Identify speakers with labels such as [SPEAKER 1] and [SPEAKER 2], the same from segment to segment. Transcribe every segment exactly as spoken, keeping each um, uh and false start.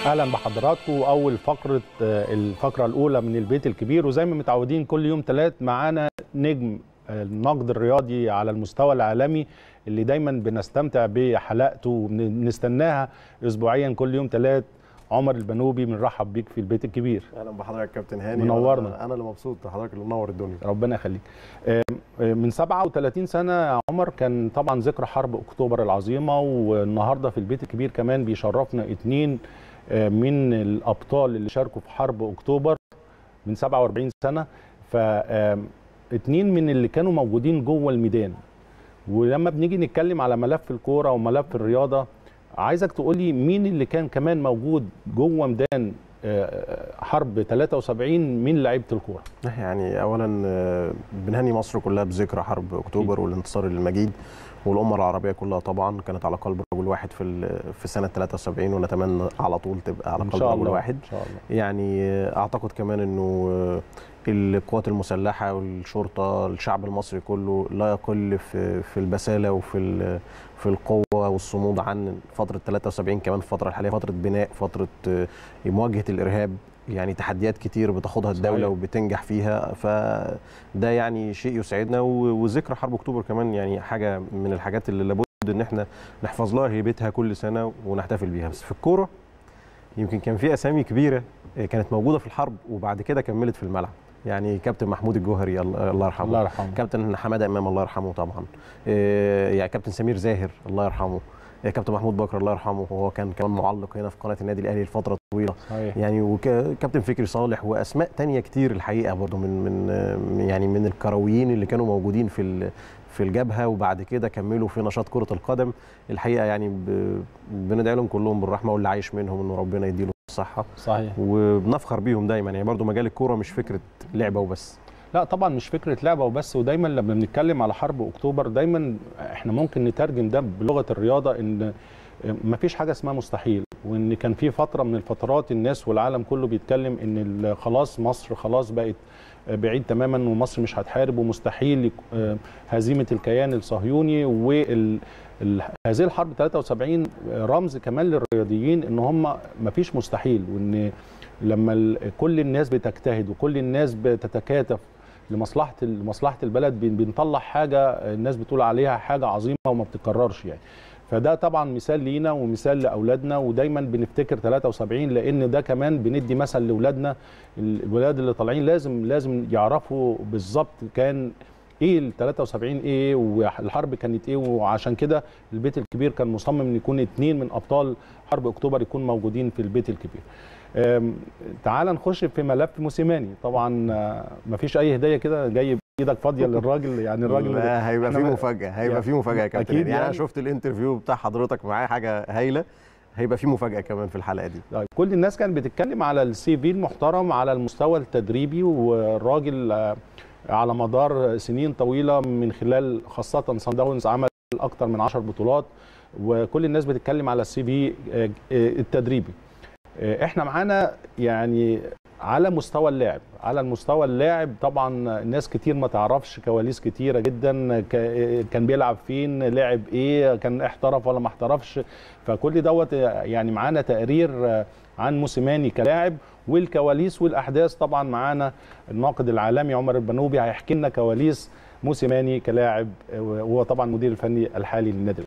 [SPEAKER 1] اهلا بحضراتكم. اول فقره الفقره الاولى من البيت الكبير، وزي ما متعودين كل يوم ثلاث معانا نجم النقد الرياضي على المستوى العالمي اللي دايما بنستمتع بحلقته وبنستناها اسبوعيا كل يوم ثلاث. عمر البنوبي، بنرحب بيك في البيت الكبير.
[SPEAKER 2] اهلا بحضرتك كابتن هاني،
[SPEAKER 1] منورنا.
[SPEAKER 2] انا اللي مبسوط، حضرتك اللي منور الدنيا.
[SPEAKER 1] ربنا يخليك. من سبعة وثلاثين سنه يا عمر كان طبعا ذكرى حرب اكتوبر العظيمه، والنهارده في البيت الكبير كمان بيشرفنا اثنين من الابطال اللي شاركوا في حرب اكتوبر من سبعة وأربعين سنه، فاثنين من اللي كانوا موجودين جوه الميدان. ولما بنيجي نتكلم على ملف الكوره وملف الرياضه، عايزك تقولي مين اللي كان كمان موجود جوه ميدان حرب ثلاثة وسبعين من لعيبه الكوره.
[SPEAKER 2] يعني اولا بنهني مصر كلها بذكرى حرب اكتوبر والانتصار المجيد، والامه العربيه كلها طبعا كانت على قلب رجل واحد في في سنه ثلاثة وسبعين، ونتمنى على طول تبقى على قلب رجل واحد
[SPEAKER 1] ان شاء الله.
[SPEAKER 2] يعني اعتقد كمان انه القوات المسلحه والشرطه، الشعب المصري كله لا يقل في في البساله وفي في القوه والصمود عن فتره ثلاثة وسبعين، كمان في الفتره الحاليه فتره بناء، فتره مواجهه الارهاب، يعني تحديات كتير بتاخدها الدوله صحيح. وبتنجح فيها، فده يعني شيء يسعدنا. وذكرى حرب اكتوبر كمان يعني حاجه من الحاجات اللي لابد ان احنا نحفظ لها هيبتها كل سنه ونحتفل بيها. بس في الكوره يمكن كان في اسامي كبيره كانت موجوده في الحرب وبعد كده كملت في الملعب، يعني كابتن محمود الجوهري الله يرحمه،
[SPEAKER 1] الله يرحمه،
[SPEAKER 2] كابتن حماده امام الله يرحمه طبعا، يعني كابتن سمير زاهر الله يرحمه، كابتن محمود بكر الله يرحمه، وهو كان كمان معلق هنا في قناه النادي الاهلي لفتره طويله صحيح. يعني وكابتن فكري صالح واسماء ثانيه كتير الحقيقه برضو من من يعني من الكرويين اللي كانوا موجودين في في الجبهه وبعد كده كملوا في نشاط كره القدم. الحقيقه يعني بندعي لهم كلهم بالرحمه، واللي عايش منهم انه ربنا يديله الصحه
[SPEAKER 1] صحيح،
[SPEAKER 2] وبنفخر بيهم دايما. يعني برضو مجال الكوره مش فكره لعبه وبس،
[SPEAKER 1] لا طبعا مش فكره لعبه وبس. ودايما لما بنتكلم على حرب اكتوبر دايما احنا ممكن نترجم ده بلغه الرياضه ان ما فيش حاجه اسمها مستحيل، وان كان في فتره من الفترات الناس والعالم كله بيتكلم ان خلاص مصر خلاص بقت بعيد تماما ومصر مش هتحارب ومستحيل هزيمه الكيان الصهيوني. وهذه الحرب ثلاثة وسبعين رمز كمان للرياضيين ان هم ما فيش مستحيل، وان لما كل الناس بتجتهد وكل الناس بتتكاتف لمصلحه لمصلحه البلد بنطلع حاجه الناس بتقول عليها حاجه عظيمه وما بتتكررش يعني. فده طبعا مثال لينا ومثال لاولادنا، ودايما بنفتكر ثلاثة وسبعين لان ده كمان بندي مثل لاولادنا. الولاد اللي طالعين لازم لازم يعرفوا بالظبط كان ايه ال ثلاثة وسبعين ايه والحرب كانت ايه، وعشان كده البيت الكبير كان مصمم ان يكون اثنين من ابطال حرب اكتوبر يكون موجودين في البيت الكبير. تعال نخش في ملف موسيماني. طبعا ما فيش اي هديه كده جاي بايدك فاضيه للراجل، يعني الراجل
[SPEAKER 2] لا هيبقى في مفاجاه، هيبقى في مفاجاه يا كابتن. يعني, يعني انا شفت الانترفيو بتاع حضرتك معاه حاجه هايله، هيبقى في مفاجاه كمان في الحلقه دي.
[SPEAKER 1] طيب كل الناس كانت بتتكلم على السي في المحترم على المستوى التدريبي، والراجل على مدار سنين طويله من خلال خاصه صن داونز عمل اكثر من عشر بطولات، وكل الناس بتتكلم على السي في التدريبي. احنا معانا يعني على مستوى اللاعب، على المستوى اللاعب طبعا ناس كتير ما تعرفش كواليس كتيره جدا، كان بيلعب فين، لعب ايه، كان احترف ولا ما احترفش. فكل دوت يعني معانا تقرير عن موسيماني كلاعب والكواليس والاحداث. طبعا معانا الناقد العالمي عمر البنوبي هيحكي لنا كواليس موسيماني كلاعب، وهو طبعا المدير الفني الحالي للنادي.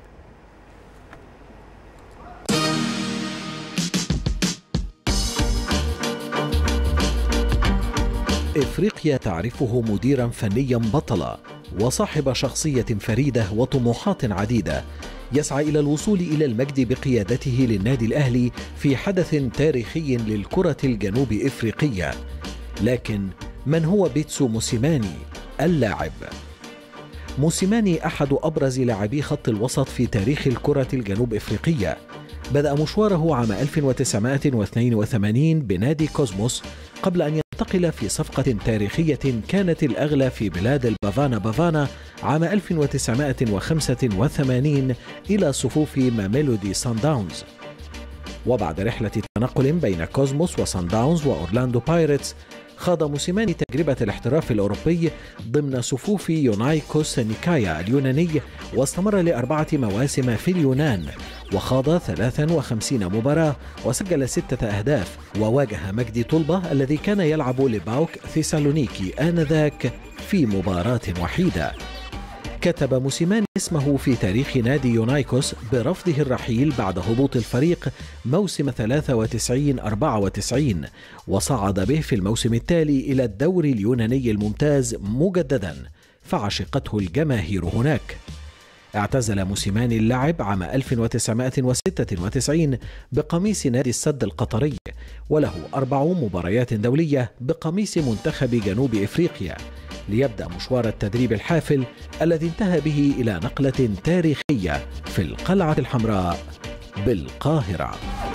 [SPEAKER 3] إفريقيا تعرفه مديرا فنيا بطلا وصاحب شخصية فريدة وطموحات عديدة، يسعى إلى الوصول إلى المجد بقيادته للنادي الأهلي في حدث تاريخي للكرة الجنوب إفريقية. لكن من هو بيتسو موسيماني اللاعب؟ موسيماني أحد أبرز لاعبي خط الوسط في تاريخ الكرة الجنوب إفريقية. بدأ مشواره عام ألف وتسعمائة واثنين وثمانين بنادي كوزموس قبل أن ينتقل في صفقة تاريخية كانت الأغلى في بلاد البافانا بافانا عام ألف وتسعمائة وخمسة وثمانين إلى صفوف ماميلودي سان داونز. وبعد رحلة تنقل بين كوزموس وسان داونز وأورلاندو بايرتس، خاض موسيماني تجربة الاحتراف الأوروبي ضمن صفوف يونايكوس نيكايا اليوناني، واستمر لأربعة مواسم في اليونان، وخاض ثلاث وخمسين مباراة وسجل ستة أهداف، وواجه مجدي طلبة الذي كان يلعب لباوك ثيسالونيكي آنذاك في مباراة وحيدة. كتب موسيماني اسمه في تاريخ نادي يونايكوس برفضه الرحيل بعد هبوط الفريق موسم ثلاثة وتسعين أربعة وتسعين، وصعد به في الموسم التالي إلى الدوري اليوناني الممتاز مجددا، فعشقته الجماهير هناك. اعتزل موسيماني اللعب عام ألف وتسعمائة وستة وتسعين بقميص نادي السد القطري، وله أربع مباريات دولية بقميص منتخب جنوب إفريقيا، ليبدأ مشوار التدريب الحافل الذي انتهى به إلى نقلة تاريخية في القلعة الحمراء بالقاهرة.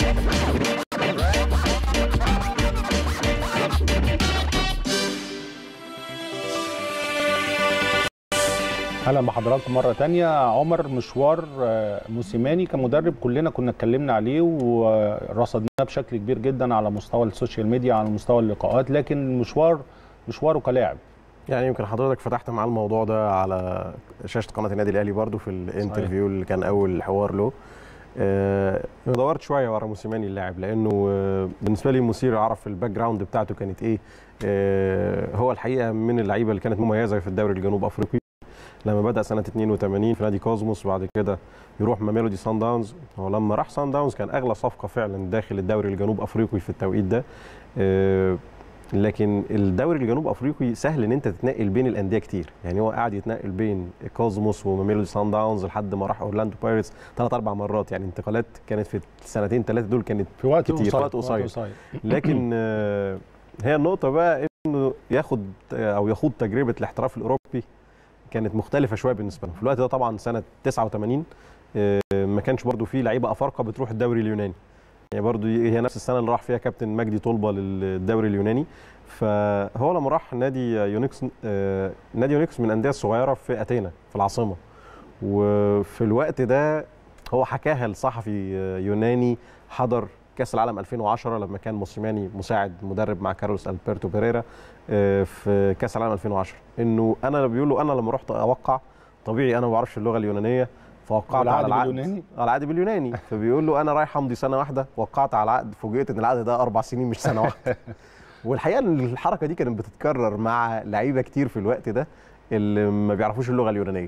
[SPEAKER 1] اهلا بحضراتكم مره تانية. عمر، مشوار موسيماني كمدرب كلنا كنا اتكلمنا عليه ورصدناه بشكل كبير جدا على مستوى السوشيال ميديا، على مستوى اللقاءات، لكن مشوار مشواره كلاعب.
[SPEAKER 2] يعني يمكن حضرتك فتحت مع الموضوع ده على شاشه قناه النادي الاهلي برضو في الانترفيو اللي كان اول حوار له. أه دورت شويه ورا موسيماني اللاعب، لانه أه بالنسبه لي مثير اعرف الباك جراوند بتاعته كانت ايه. أه هو الحقيقه من اللعيبه اللي كانت مميزه في الدوري الجنوب افريقي، لما بدأ سنة اثنين وثمانين في نادي كوزموس، بعد كده يروح ميلودي سان داونز. هو لما راح سان داونز كان أغلى صفقة فعلا داخل الدوري الجنوب أفريقي في التوقيت ده. أه لكن الدوري الجنوب أفريقي سهل إن أنت تتنقل بين الأندية كتير، يعني هو قاعد يتنقل بين كوزموس وميلودي سان داونز لحد ما راح أورلاندو بايرتس ثلاث أربع مرات، يعني انتقالات كانت في السنتين ثلاثة دول كانت
[SPEAKER 1] في وقت
[SPEAKER 2] كتير، في وقت قصير. لكن أه هي النقطة بقى إنه ياخد أو يخوض تجربة الاحتراف الأوروبي كانت مختلفه شويه بالنسبه لهم في الوقت ده. طبعا سنه تسعة وثمانين ما كانش برضو في لعيبه افارقه بتروح الدوري اليوناني، يعني برضو هي نفس السنه اللي راح فيها كابتن مجدي طلبه للدوري اليوناني. فهو لما راح نادي يونيكس، نادي يونيكس من الانديه الصغيره في اثينا في العاصمه، وفي الوقت ده هو حكاها لصحفي يوناني حضر كاس العالم ألفين وعشرة لما كان موسيماني مساعد مدرب مع كارلوس البرتو بيريرا في كاس العالم ألفين وعشرة، انه انا بيقول له انا لما رحت اوقع، طبيعي انا ما بعرفش اللغه اليونانيه، فوقعت على العقد باليوناني على العقد باليوناني فبيقول له انا رايح امضي سنه واحده، وقعت على العقد، فوجئت ان العقد ده اربع سنين مش سنه واحده. والحقيقه ان الحركه دي كانت بتتكرر مع لعيبه كتير في الوقت ده اللي ما بيعرفوش اللغه اليونانيه.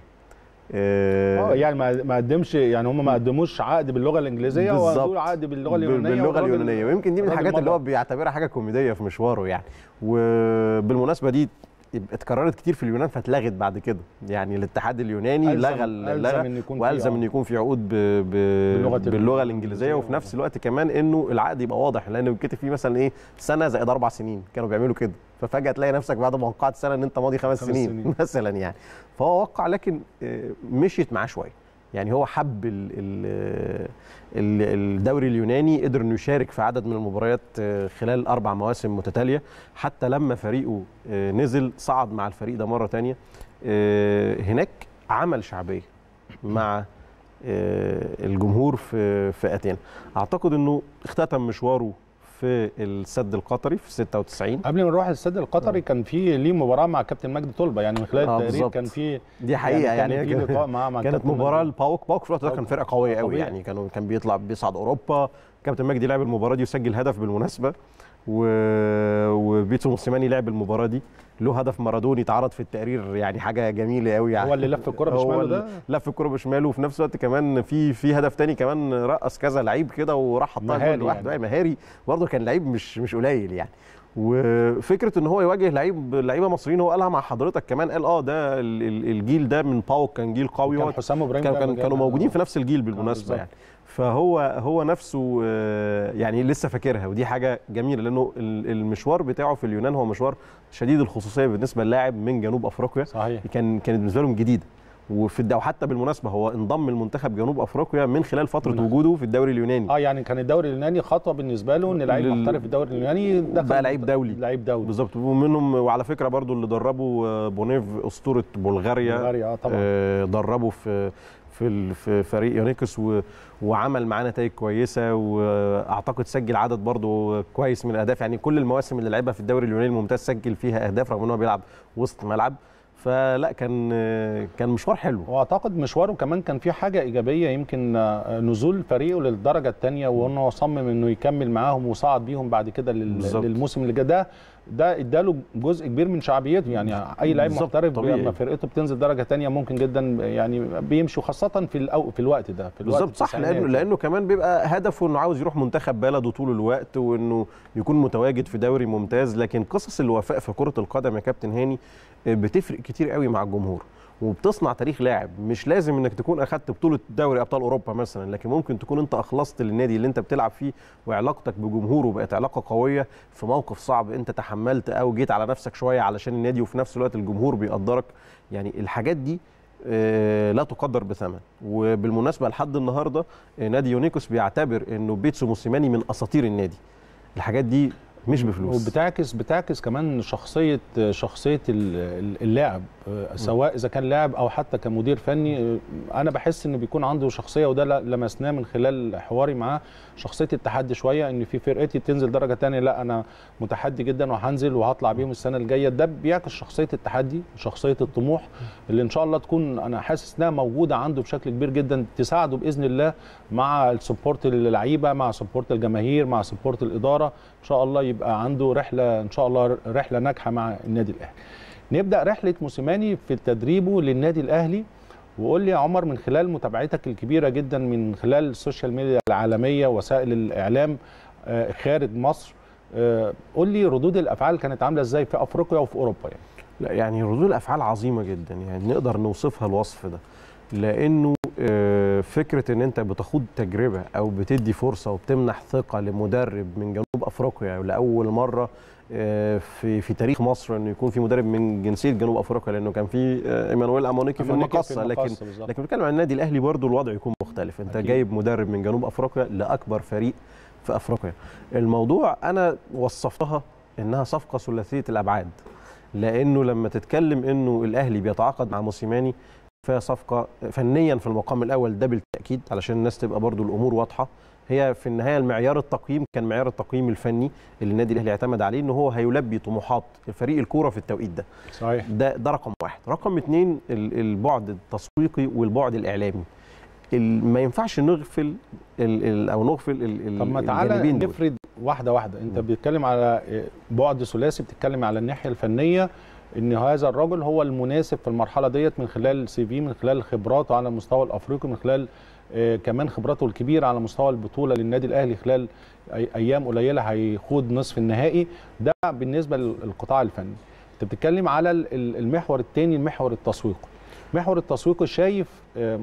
[SPEAKER 1] اه يعني ما قدمش، يعني هم ما قدموش عقد باللغه الانجليزيه، وقالوا عقد باللغه اليونانيه
[SPEAKER 2] باللغه اليونانيه، ويمكن دي من الحاجات اللي هو بيعتبرها حاجه كوميديه في مشواره يعني. وبالمناسبه دي اتكررت كتير في اليونان فاتلغت بعد كده، يعني الاتحاد اليوناني لغى لغى والزم ان يكون في عقود ب ب باللغه, باللغة الانجليزيه، وفي نفس الوقت كمان انه العقد يبقى واضح، لانه بيتكتب فيه مثلا ايه سنه زائد اربع سنين، كانوا بيعملوا كده، ففجاه تلاقي نفسك بعد ما وقعت سنه ان انت ماضي خمس, خمس سنين, سنين مثلا يعني. فهو وقع، لكن مشيت معاه شويه، يعني هو حب ال ال الدوري اليوناني، قدر انه يشارك في عدد من المباريات خلال اربع مواسم متتاليه، حتى لما فريقه نزل صعد مع الفريق ده مره ثانيه. هناك عمل شعبيه مع الجمهور في في اثينا. اعتقد انه اختتم مشواره في السد القطري في ستة وتسعين.
[SPEAKER 1] قبل ما نروح السد القطري كان في ليه مباراه مع كابتن مجدي طلبه، يعني من خلال التقرير كان في
[SPEAKER 2] دي حقيقه يعني, يعني
[SPEAKER 1] كان في لقاء مع, مع
[SPEAKER 2] كانت مباراه الباوك. باوك في الوقت ده كان فرقه قويه قوي، يعني كانوا كان بيطلع بيصعد اوروبا. كابتن مجدي لعب المباراه دي وسجل هدف بالمناسبه، و... وبيتسو موسيماني لعب المباراه دي، له هدف مارادوني اتعرض في التقرير، يعني حاجه جميله قوي يعني.
[SPEAKER 1] هو اللي لف الكره بشماله ده،
[SPEAKER 2] لف الكره بشماله، وفي نفس الوقت كمان في في هدف تاني كمان رقص كذا لعيب كده وراح حطها لوحده يعني. مهاري برضه، كان لعيب مش مش قليل يعني. وفكره ان هو يواجه لعيب لعيبه مصريين، هو قالها مع حضرتك كمان، قال اه ده الجيل ده من باوك كان جيل قوي،
[SPEAKER 1] كان حسام وابراهيم
[SPEAKER 2] كان كان كانوا موجودين في نفس الجيل بالمناسبه يعني. فهو هو نفسه يعني لسه فاكرها، ودي حاجه جميله، لانه المشوار بتاعه في اليونان هو مشوار شديد الخصوصيه بالنسبه للاعب من جنوب افريقيا.
[SPEAKER 1] صحيح.
[SPEAKER 2] كان كانت بالنسبه لهم جديده، وفي الدوري حتى بالمناسبه هو انضم لمنتخب جنوب افريقيا من خلال فتره من وجوده في الدوري اليوناني.
[SPEAKER 1] اه يعني كان الدوري اليوناني خطوه بالنسبه له، ان لعيب لل... محترف في الدوري اليوناني دخل
[SPEAKER 2] بقى لعيب دولي.
[SPEAKER 1] لعيب دولي
[SPEAKER 2] بالظبط. ومنهم، وعلى فكره برضو اللي دربوا بونيف اسطوره بلغاريا،
[SPEAKER 1] بلغاريا اه طبعا
[SPEAKER 2] آه دربوا في في في فريق يونيكس، وعمل معاه نتائج كويسه، واعتقد سجل عدد برضو كويس من الاهداف، يعني كل المواسم اللي لعبها في الدوري اليوناني الممتاز سجل فيها اهداف رغم ان هو بيلعب وسط ملعب. فلا كان كان مشوار حلو.
[SPEAKER 1] واعتقد مشواره كمان كان فيه حاجه ايجابيه، يمكن نزول فريقه للدرجه الثانيه وانه صمم انه يكمل معاهم وصعد بيهم بعد كده للموسم اللي جاي. ده ده اداله جزء كبير من شعبيته، يعني اي لعيب محترف لما فرقته بتنزل درجه ثانيه ممكن جدا يعني بيمشي، خاصه في الأو في الوقت ده في الوقت
[SPEAKER 2] بالظبط صح، لانه لانه كمان بيبقى هدفه انه عاوز يروح منتخب بلده طول الوقت وانه يكون متواجد في دوري ممتاز. لكن قصص الوفاء في كره القدم يا كابتن هاني بتفرق كتير قوي مع الجمهور وبتصنع تاريخ لاعب. مش لازم انك تكون اخذت بطوله دوري ابطال اوروبا مثلا، لكن ممكن تكون انت اخلصت للنادي اللي انت بتلعب فيه وعلاقتك بجمهوره بقت علاقه قويه في موقف صعب انت تحملت او جيت على نفسك شويه علشان النادي، وفي نفس الوقت الجمهور بيقدرك. يعني الحاجات دي لا تقدر بثمن. وبالمناسبه لحد النهارده نادي يونيكوس بيعتبر انه بيتسو موسيماني من اساطير النادي. الحاجات دي مش بفلوس،
[SPEAKER 1] وبتعكس بتعكس كمان شخصيه شخصيه اللاعب، سواء اذا كان لاعب او حتى كمدير فني. انا بحس انه بيكون عنده شخصيه، وده لمسناه من خلال حواري معاه، شخصيه التحدي شويه، ان في فرقتي تنزل درجه ثانيه لا انا متحدي جدا وهنزل وهطلع بيهم السنه الجايه. ده بيعكس شخصيه التحدي وشخصيه الطموح اللي ان شاء الله تكون انا حاسس انها موجوده عنده بشكل كبير جدا، تساعده باذن الله مع السبورت اللعيبه، مع سبورت الجماهير، مع سبورت الاداره. ان شاء الله يبقى عنده رحله ان شاء الله رحله ناجحه مع النادي الاهلي. نبدا رحله موسيماني في تدريبه للنادي الاهلي. وقول لي يا عمر من خلال متابعتك الكبيره جدا من خلال السوشيال ميديا العالميه وسائل الاعلام خارج مصر، قول لي ردود الافعال كانت عامله ازاي في افريقيا وفي اوروبا؟ يعني
[SPEAKER 2] لا يعني ردود الافعال عظيمه جدا، يعني نقدر نوصفها الوصف ده، لانه فكره ان انت بتخوض تجربه او بتدي فرصه وبتمنح ثقه لمدرب من جنوب افريقيا ولاول مره في في تاريخ مصر انه يكون في مدرب من جنسيه جنوب افريقيا، لانه كان في ايمانويل امونيكي في المقصه، لكن لكن بنتكلم عن النادي الاهلي برضو الوضع يكون مختلف. انت أكيد. جايب مدرب من جنوب افريقيا لاكبر فريق في افريقيا. الموضوع انا وصفتها انها صفقه ثلاثيه الابعاد، لانه لما تتكلم انه الاهلي بيتعاقد مع موسيماني فهي صفقه فنيا في المقام الاول ده بالتاكيد، علشان الناس تبقى برضو الامور واضحه. هي في النهايه المعيار التقييم كان معيار التقييم الفني اللي النادي الاهلي اعتمد عليه ان هو هيلبي طموحات فريق الكوره في التوقيت ده.
[SPEAKER 1] صحيح.
[SPEAKER 2] ده ده رقم واحد. رقم اثنين البعد التسويقي والبعد الاعلامي. ما ينفعش نغفل ال ال او نغفل ال
[SPEAKER 1] طب ما تعالى نفرد واحده واحده. انت بتتكلم على بعد ثلاثي، بتتكلم على الناحيه الفنيه ان هذا الرجل هو المناسب في المرحله ديت من خلال سي في، من خلال خبراته على المستوى الافريقي، من خلال آه كمان خبراته الكبيره على مستوى البطوله للنادي الاهلي خلال أي ايام قليله هيخوض نصف النهائي. ده بالنسبه للقطاع الفني. انت بتتكلم على المحور الثاني، المحور التسويقي. محور التسويقي شايف آه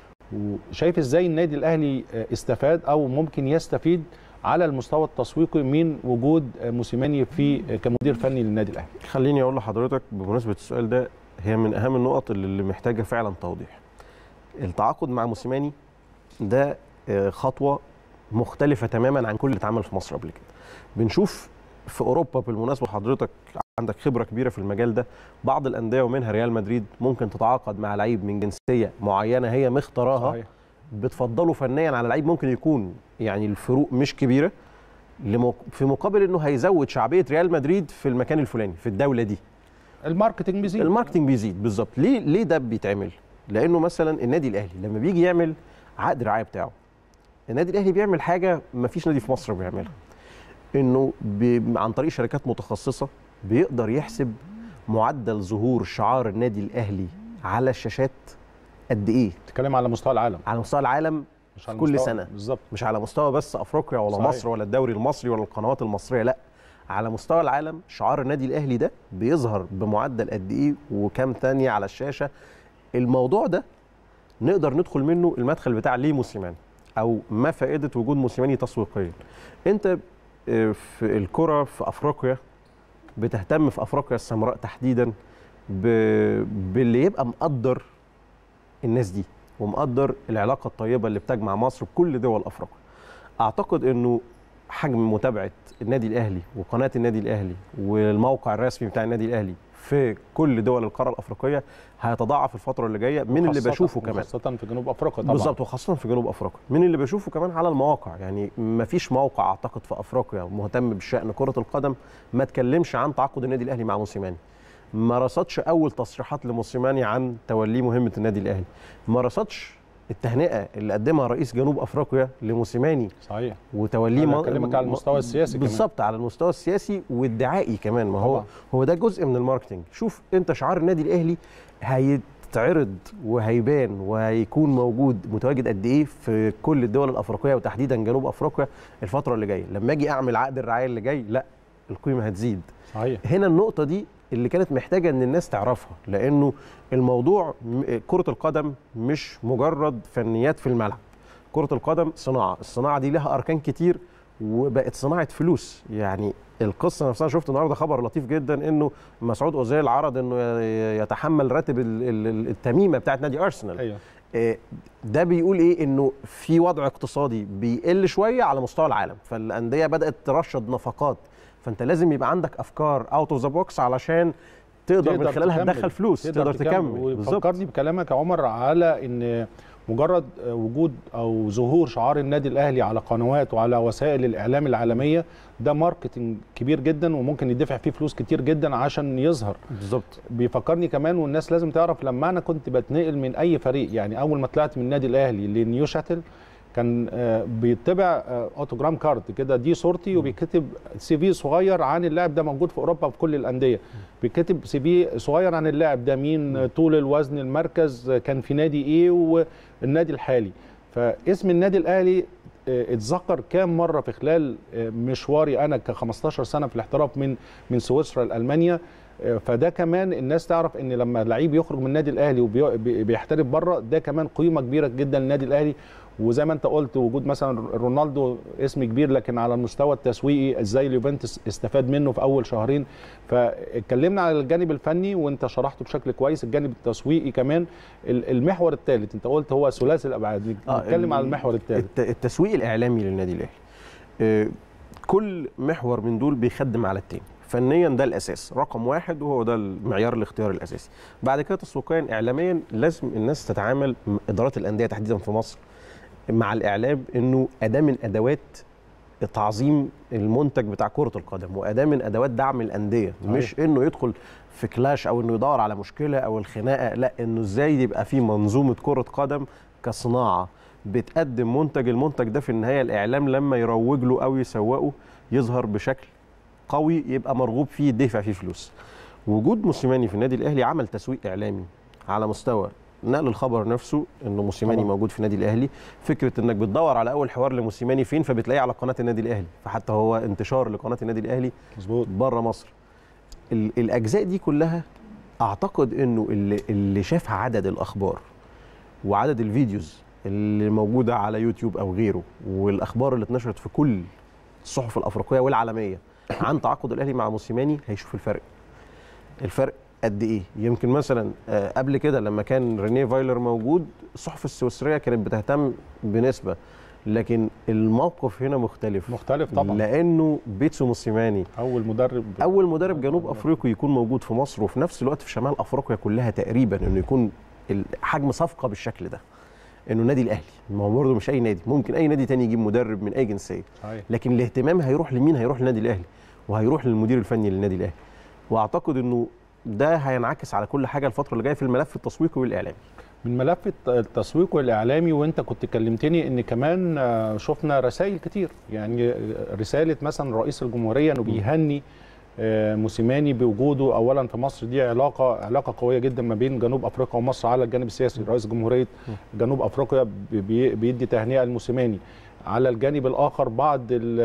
[SPEAKER 1] وشايف ازاي النادي الاهلي استفاد او ممكن يستفيد على المستوى التسويقي من وجود موسيماني في كمدير فني للنادي الاهلي؟
[SPEAKER 2] خليني اقول لحضرتك بمناسبه السؤال ده، هي من اهم النقط اللي محتاجه فعلا توضيح. التعاقد مع موسيماني ده خطوه مختلفه تماما عن كل اللي اتعمل في مصر قبل كده. بنشوف في اوروبا بالمناسبه، حضرتك عندك خبره كبيره في المجال ده، بعض الانديه ومنها ريال مدريد ممكن تتعاقد مع لعيب من جنسيه معينه هي مختاراها. صحيح. بتفضله فنيا على لعيب ممكن يكون يعني الفروق مش كبيره، في مقابل انه هيزود شعبيه ريال مدريد في المكان الفلاني في الدوله دي.
[SPEAKER 1] الماركتنج بيزيد.
[SPEAKER 2] الماركتنج بيزيد بالظبط. ليه ليه ده بيتعمل؟ لانه مثلا النادي الاهلي لما بيجي يعمل عقد رعايه بتاعه، النادي الاهلي بيعمل حاجه ما فيش نادي في مصر بيعملها، انه عن طريق شركات متخصصه بيقدر يحسب معدل ظهور شعار النادي الاهلي على الشاشات قد ايه.
[SPEAKER 1] بتتكلم على مستوى العالم.
[SPEAKER 2] على مستوى العالم مش على كل سنه
[SPEAKER 1] بالظبط،
[SPEAKER 2] مش على مستوى بس افريقيا ولا صحيح. مصر ولا الدوري المصري ولا القنوات المصريه، لا على مستوى العالم شعار النادي الاهلي ده بيظهر بمعدل قد ايه وكام ثانيه على الشاشه. الموضوع ده نقدر ندخل منه المدخل بتاع ليه موسيماني او ما فائده وجود موسيماني تسويقيا. انت في الكره في افريقيا بتهتم في افريقيا السمراء تحديدا باللي يبقى مقدر الناس دي ومقدر العلاقه الطيبه اللي بتجمع مصر بكل دول افريقيا. اعتقد انه حجم متابعه النادي الاهلي وقناه النادي الاهلي والموقع الرسمي بتاع النادي الاهلي في كل دول القاره الافريقيه هيتضاعف الفتره اللي جايه من اللي بشوفه كمان،
[SPEAKER 1] خاصه في جنوب افريقيا طبعا.
[SPEAKER 2] بالظبط، وخاصه في جنوب افريقيا من اللي بشوفه كمان على المواقع. يعني ما فيش موقع اعتقد في افريقيا مهتم بشان كره القدم ما تكلمش عن تعاقد النادي الاهلي مع موسيماني. ما رصدش اول تصريحات لموسيماني عن توليه مهمه النادي الاهلي، ما رصدش التهنئه اللي قدمها رئيس جنوب افريقيا لموسيماني
[SPEAKER 1] صحيح
[SPEAKER 2] وتوليه.
[SPEAKER 1] انا بكلمك على المستوى السياسي
[SPEAKER 2] بالظبط، على المستوى السياسي والدعائي كمان. ما هو
[SPEAKER 1] طبعا.
[SPEAKER 2] هو ده جزء من الماركتنج. شوف انت شعار النادي الاهلي هيتعرض وهيبان وهيكون موجود متواجد قد ايه في كل الدول الافريقيه وتحديدا جنوب افريقيا الفتره اللي جايه. لما اجي اعمل عقد الرعايه اللي جاي، لا القيمه هتزيد.
[SPEAKER 1] صحيح.
[SPEAKER 2] هنا النقطه دي اللي كانت محتاجه ان الناس تعرفها، لانه الموضوع كره القدم مش مجرد فنيات في الملعب. كره القدم صناعه، الصناعه دي لها اركان كتير وبقت صناعه فلوس. يعني القصه نفسها، شفت النهارده خبر لطيف جدا انه مسعود اوزيل عرض انه يتحمل راتب التميمه بتاعت نادي ارسنال.
[SPEAKER 1] ايوه.
[SPEAKER 2] ده بيقول ايه؟ انه في وضع اقتصادي بيقل شويه على مستوى العالم، فالانديه بدات ترشد نفقات، فانت لازم يبقى عندك افكار اوت اوف ذا بوكس علشان تقدر, تقدر من خلالها تدخل فلوس، تقدر, تقدر تكمل.
[SPEAKER 1] وفكرني بكلامك يا عمر على ان مجرد وجود او ظهور شعار النادي الاهلي على قنوات وعلى وسائل الاعلام العالميه ده ماركتنج كبير جدا وممكن يدفع فيه فلوس كتير جدا عشان يظهر.
[SPEAKER 2] بالظبط.
[SPEAKER 1] بيفكرني كمان، والناس لازم تعرف، لما انا كنت بتنقل من اي فريق، يعني اول ما طلعت من النادي الاهلي لنيو شاتل كان بيطبع اوتوجرام كارد كده، دي صورتي وبيكتب سي في صغير عن اللاعب ده، موجود في اوروبا في كل الانديه، بيكتب سي في صغير عن اللاعب ده مين، طول، الوزن، المركز، كان في نادي ايه والنادي الحالي. فاسم النادي الاهلي اتذكر كام مره في خلال مشواري انا ك خمستاشر سنه في الاحتراف من من سويسرا لالمانيا. فده كمان الناس تعرف ان لما لعيب يخرج من النادي الاهلي وبيحترف بره ده كمان قيمه كبيره جدا للنادي الاهلي. وزي ما انت قلت وجود مثلا رونالدو اسم كبير، لكن على المستوى التسويقي ازاي اليوفنتوس استفاد منه في اول شهرين. فاتكلمنا على الجانب الفني وانت شرحته بشكل كويس، الجانب التسويقي كمان. المحور الثالث انت قلت هو ثلاثي الابعاد، نتكلم على المحور الثالث،
[SPEAKER 2] التسويق الاعلامي للنادي الاهلي. كل محور من دول بيخدم على التاني. فنيا ده الاساس رقم واحد وهو ده المعيار الاختياري الاساسي. بعد كده تسويقيا اعلاميا لازم الناس تتعامل، ادارات الانديه تحديدا في مصر، مع الاعلام انه اداه من ادوات تعظيم المنتج بتاع كره القدم واداه من ادوات دعم الانديه، مش انه يدخل في كلاش او انه يدور على مشكله او الخناقه، لا انه ازاي يبقى في منظومه كره قدم كصناعه بتقدم منتج، المنتج ده في النهايه الاعلام لما يروج له او يسوقه يظهر بشكل قوي يبقى مرغوب فيه يدفع فيه فلوس. وجود موسيماني في النادي الاهلي عمل تسويق اعلامي على مستوى نقل الخبر نفسه انه موسيماني طبعا موجود في النادي الاهلي، فكره انك بتدور على اول حوار لموسيماني فين فبتلاقيه على قناه النادي الاهلي، فحتى هو انتشار لقناه النادي الاهلي مظبوط بره مصر. الاجزاء دي كلها اعتقد انه اللي, اللي شاف عدد الاخبار وعدد الفيديوز اللي موجوده على يوتيوب او غيره والاخبار اللي اتنشرت في كل الصحف الافريقيه والعالميه عن تعاقد الاهلي مع موسيماني هيشوف الفرق. الفرق قد ايه؟ يمكن مثلا قبل كده لما كان رينيه فايلر موجود الصحف السويسريه كانت بتهتم بنسبه، لكن الموقف هنا مختلف
[SPEAKER 1] مختلف طبعا،
[SPEAKER 2] لانه بيتسو موسيماني
[SPEAKER 1] اول مدرب
[SPEAKER 2] اول مدرب جنوب افريقي يكون موجود في مصر وفي نفس الوقت في شمال افريقيا كلها تقريبا، انه يكون حجم صفقه بالشكل ده، انه النادي الاهلي، ما هو برضه مش اي نادي، ممكن اي نادي تاني يجيب مدرب من اي جنسيه، لكن الاهتمام هيروح لمين؟ هيروح للنادي الاهلي وهيروح للمدير الفني للنادي الاهلي. واعتقد انه ده هينعكس على كل حاجه الفتره اللي جايه في الملف التسويقي والاعلامي.
[SPEAKER 1] من ملف التسويق والاعلامي، وانت كنت كلمتني ان كمان شفنا رسائل كتير، يعني رساله مثلا رئيس الجمهوريه انه بيهني موسيماني بوجوده اولا في مصر، دي علاقه علاقه قويه جدا ما بين جنوب افريقيا ومصر على الجانب السياسي. رئيس جمهوريه جنوب افريقيا بيدي تهنئه لموسيماني. على الجانب الاخر بعض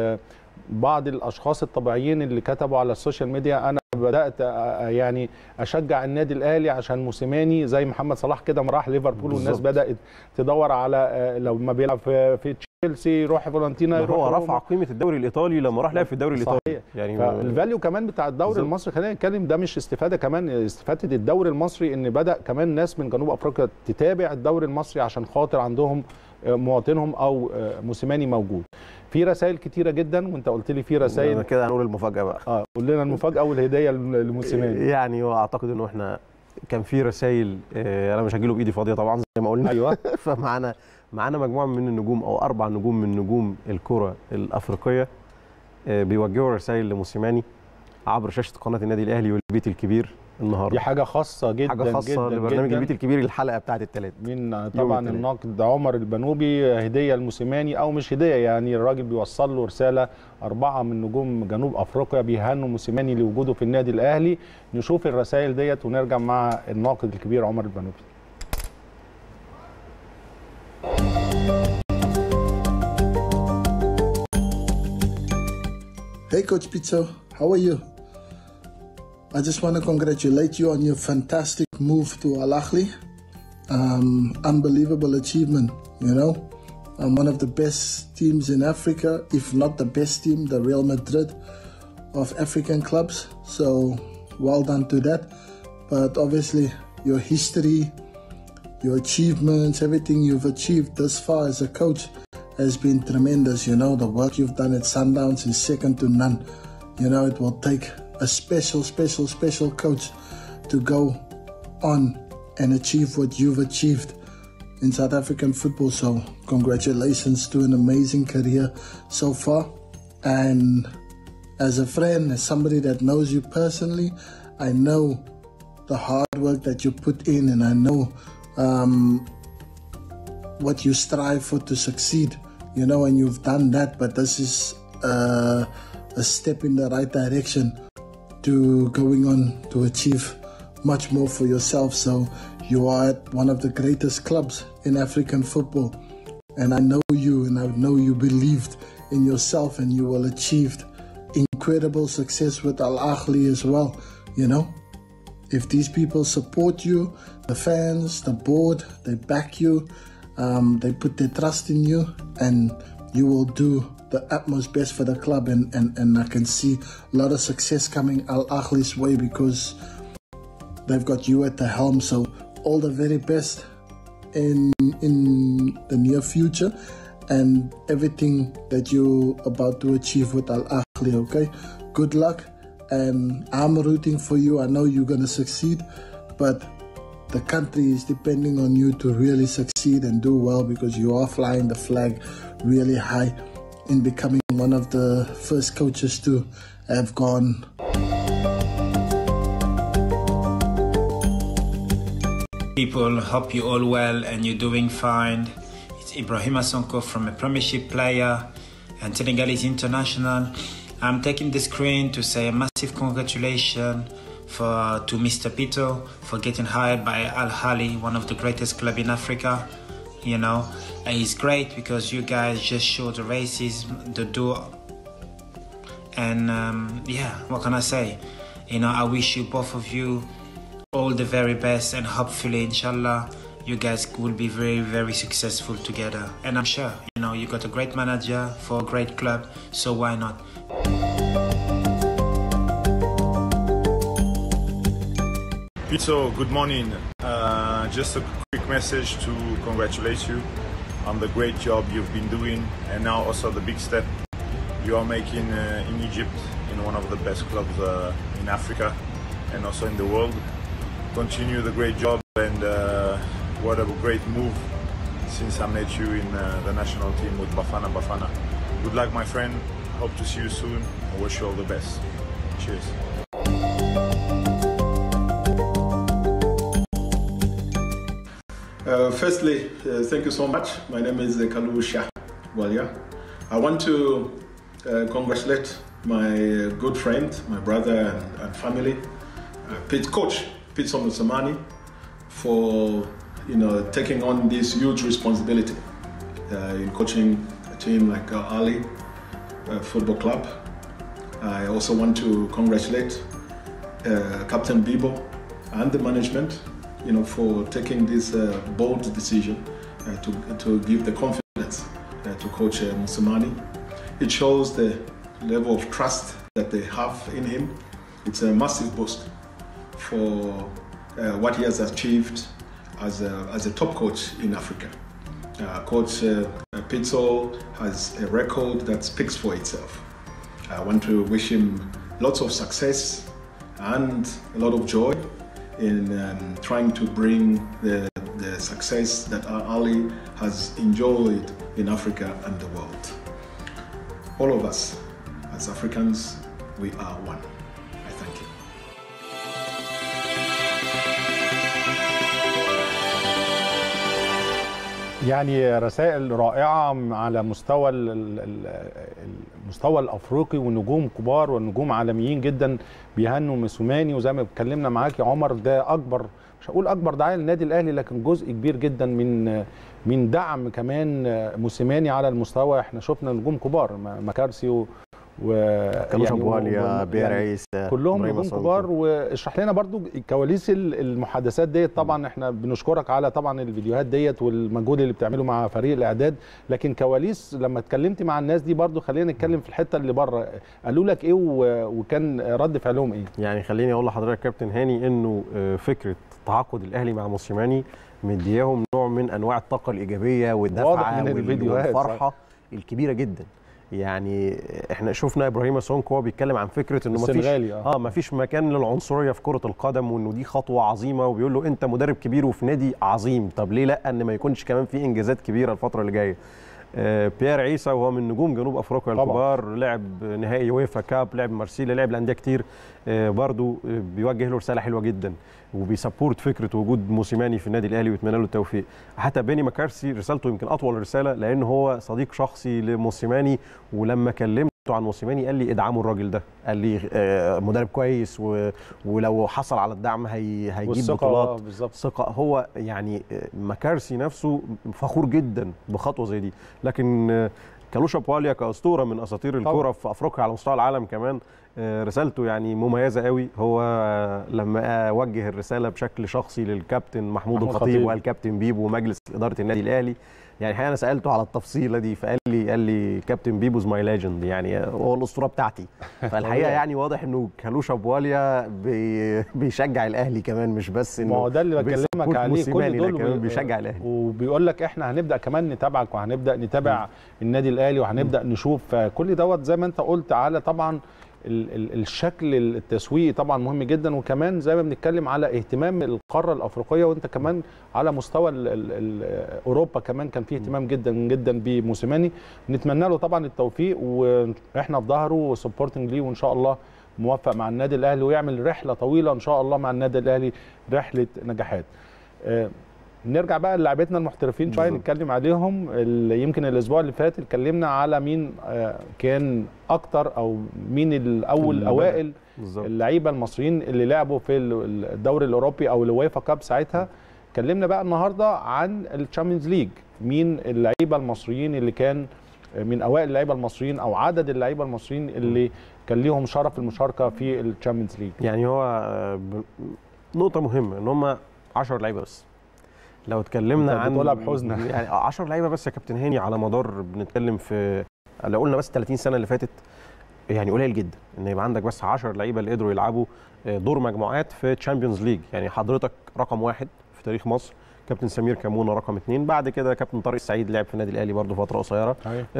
[SPEAKER 1] بعض الاشخاص الطبيعيين اللي كتبوا على السوشيال ميديا انا بدات يعني اشجع النادي الاهلي عشان موسيماني، زي محمد صلاح كده ما راح ليفربول والناس بدات تدور على لو ما بيلعب في, في تشيلسي يروح فيورنتينا يروح.
[SPEAKER 2] هو رفع قيمه الدوري الايطالي لما راح لعب في الدوري الايطالي.
[SPEAKER 1] يعني فالفاليو كمان بتاع الدوري المصري، خلينا نتكلم ده مش استفاده، كمان استفاده الدوري المصري ان بدا كمان ناس من جنوب افريقيا تتابع الدوري المصري عشان خاطر عندهم مواطنهم او موسيماني موجود. في رسائل كتيره جدا وانت قلت لي في رسائل،
[SPEAKER 2] انا كده هنقول المفاجاه بقى.
[SPEAKER 1] اه قول لنا المفاجاه والهديه لموسيماني.
[SPEAKER 2] يعني واعتقد انه احنا كان في رسائل، انا مش هجيله بايدي فاضيه طبعا زي ما قلنا.
[SPEAKER 1] ايوه
[SPEAKER 2] فمعانا معانا مجموعه من النجوم او اربع نجوم من نجوم الكره الافريقيه بيوجهوا رسائل لموسيماني عبر شاشه قناه النادي الاهلي والبيت الكبير. النهارده
[SPEAKER 1] دي حاجه خاصه جدا
[SPEAKER 2] حاجه خاصه
[SPEAKER 1] جدا
[SPEAKER 2] لبرنامج
[SPEAKER 1] جداً
[SPEAKER 2] البيت الكبير الحلقه بتاعه الثلاث
[SPEAKER 1] من طبعا الناقد عمر البنوبي، هديه لموسيماني او مش هديه، يعني الراجل بيوصل له رساله. اربعه من نجوم جنوب افريقيا بيهنوا موسيماني لوجوده في النادي الاهلي. نشوف الرسائل ديت ونرجع مع الناقد الكبير عمر البنوبي.
[SPEAKER 4] Hey Coach Pitso, how are you? I just want to congratulate you on your fantastic move to Al Ahly. Um, unbelievable achievement, you know. Um, one of the best teams in Africa, if not the best team, the Real Madrid of African clubs. So well done to that. But obviously your history, your achievements, everything you've achieved thus far as a coach has been tremendous. You know, the work you've done at Sundowns is second to none. You know, it will take a special, special, special coach to go on and achieve what you've achieved in South African football. So congratulations to an amazing career so far. And as a friend, as somebody that knows you personally, I know the hard work that you put in, and I know um, what you strive for to succeed, you know, and you've done that. But this is uh, a step in the right direction to going on to achieve much more for yourself. So you are at one of the greatest clubs in African football, and I know you, and I know you believed in yourself, and you will achieve incredible success with Al Ahly as well. You know, if these people support you, the fans, the board, they back you, um, they put their trust in you, and you will do the utmost best for the club. And, and, and I can see a lot of success coming Al Ahly's way because they've got you at the helm. So all the very best in in the near future and everything that you're about to achieve with Al Ahly, okay? Good luck, and I'm rooting for you. I know you're going to succeed, but the country is depending on you to really succeed and do well, because you are flying the flag really high in becoming one of the first coaches to have gone.
[SPEAKER 5] People, hope you're all well and you're doing fine. It's Ibrahima Sonko from a Premiership player and Senegalese international. I'm taking the screen to say a massive congratulations for to Mister Pitso for getting hired by Al Ahly, one of the greatest clubs in Africa. You know, and it's great because you guys just show the racism, the door, and um, yeah, what can I say? You know, I wish you, both of you, all the very best, and hopefully, inshallah, you guys will be very, very successful together. And I'm sure, you know, you got a great manager for a great club, so why not?
[SPEAKER 6] Pitso, good morning. Uh, just a quick message to congratulate you on the great job you've been doing, and now also the big step you are making uh, in Egypt, in one of the best clubs uh, in Africa and also in the world. Continue the great job, and uh, what a great move since I met you in uh, the national team with Bafana Bafana. Good luck, my friend. Hope to see you soon. I wish you all the best. Cheers.
[SPEAKER 7] Uh, firstly, uh, thank you so much. My name is uh, Kalu Shah Walia. I want to uh, congratulate my uh, good friend, my brother and, and family, uh, Pete, Coach Pitso Mosimane, for you know taking on this huge responsibility uh, in coaching a team like uh, Ahly uh, Football Club. I also want to congratulate uh, Captain Bibo and the management, you know, for taking this uh, bold decision uh, to, to give the confidence uh, to Coach uh, Mosimane. It shows the level of trust that they have in him. It's a massive boost for uh, what he has achieved as a, as a top coach in Africa. Uh, Coach uh, Pitso has a record that speaks for itself. I want to wish him lots of success and a lot of joy in um, trying to bring the, the success that Ahly has enjoyed in Africa and the world. All of us, as Africans, we are one. I thank you.
[SPEAKER 1] يعني رسائل رائعه على مستوى المستوى الافريقي، ونجوم كبار ونجوم عالميين جدا بيهنوا موسيماني. وزي ما اتكلمنا معاك يا عمر، ده اكبر، مش هقول اكبر داعيه للنادي الاهلي، لكن جزء كبير جدا من من دعم كمان موسيماني على المستوى. احنا شفنا نجوم كبار، مكارسي و
[SPEAKER 2] كانوا شبواليا، بيير عيسى،
[SPEAKER 1] كلهم نجوم كبار. واشرح لنا برضو كواليس المحادثات ديت. طبعا احنا بنشكرك على طبعا الفيديوهات ديت والمجهود اللي بتعمله مع فريق الاعداد، لكن كواليس لما اتكلمت مع الناس دي برضو خلينا نتكلم في الحته اللي بره. قالوا لك ايه وكان رد فعلهم ايه؟
[SPEAKER 2] يعني خليني اقول لحضرتك كابتن هاني انه فكره تعاقد الاهلي مع موسيماني مدياهم نوع من انواع الطاقه الايجابيه والدفعه والفرحه الكبيره جدا. يعني احنا شفنا ابراهيم سونكو بيتكلم عن فكره انه ما فيش اه ما فيش مكان للعنصريه في كره القدم، وانه دي خطوه عظيمه، وبيقول له انت مدرب كبير وفي نادي عظيم، طب ليه لا ان ما يكونش كمان في انجازات كبيره الفتره اللي جايه. آه بيير عيسى وهو من نجوم جنوب افريقيا الكبار، لعب نهائي يويفا كاب، لعب مارسيليا، لعب لانديه كتير، آه برضو بيوجه له رساله حلوه جدا وبيسبورت فكره وجود موسيماني في النادي الاهلي ويتمنى له التوفيق. حتى بيني مكارسي رسالته يمكن اطول رساله، لان هو صديق شخصي لموسيماني، ولما كلمته عن موسيماني قال لي ادعموا الراجل ده، قال لي آه مدرب كويس و... ولو حصل على الدعم هي... هيجيب بطولات. ثقه. هو يعني مكارسي نفسه فخور جدا بخطوه زي دي. لكن آه كالوشا بواليا كاسطوره من اساطير الكوره في افريقيا على مستوى العالم كمان، رسالته يعني مميزه قوي. هو لما وجه الرساله بشكل شخصي للكابتن محمود الخطيب والكابتن بيبو ومجلس اداره النادي الاهلي، يعني الحقيقه انا سالته على التفصيله دي فقال لي قال لي كابتن بيبوز ماي ليجند، يعني هو الاسطوره بتاعتي. فالحقيقه يعني واضح انه كالوشا بواليا بي بيشجع الاهلي كمان، مش بس انه
[SPEAKER 1] ما هو ده اللي بكلمك عليه، كل دول
[SPEAKER 2] كمان بيشجع الاهلي،
[SPEAKER 1] وبيقول لك احنا هنبدا كمان نتابعك وهنبدا نتابع م. النادي الاهلي وهنبدا م. نشوف كل دوت زي ما انت قلت على طبعا الشكل التسويقي طبعا مهم جدا، وكمان زي ما بنتكلم على اهتمام القاره الافريقيه، وانت كمان على مستوى ال ال ال اوروبا كمان كان فيه اهتمام جدا جدا بموسيماني. نتمنى له طبعا التوفيق، واحنا في ظهره وسبورتنج ليه، وان شاء الله موفق مع النادي الاهلي ويعمل رحله طويله ان شاء الله مع النادي الاهلي، رحله نجاحات. أه نرجع بقى للاعبتنا المحترفين شويه نتكلم عليهم. يمكن الاسبوع اللي فات اتكلمنا على مين كان اكتر او مين الاول اوائل اللعيبه المصريين اللي لعبوا في الدوري الاوروبي او الويفا كاب ساعتها. اتكلمنا بقى النهارده عن الشامبيونز ليج، مين اللعيبه المصريين اللي كان من اوائل اللعيبه المصريين او عدد اللعيبه المصريين اللي كان ليهم شرف المشاركه في الشامبيونز ليج.
[SPEAKER 2] يعني هو نقطه مهمه ان هم عشرة لعيبه بس. لو اتكلمنا عن
[SPEAKER 1] بتقولها بحزن
[SPEAKER 2] يعني عشرة لعيبه بس يا كابتن هاني على مدار بنتكلم في لو قلنا بس ثلاثين سنه اللي فاتت، يعني قليل جدا ان يبقى عندك بس عشرة لعيبه اللي قدروا يلعبوا دور مجموعات في تشامبيونز ليج. يعني حضرتك رقم واحد في تاريخ مصر، كابتن سمير كمونه رقم اثنين، بعد كده كابتن طارق السعيد لعب في النادي الاهلي برضه فتره قصيره،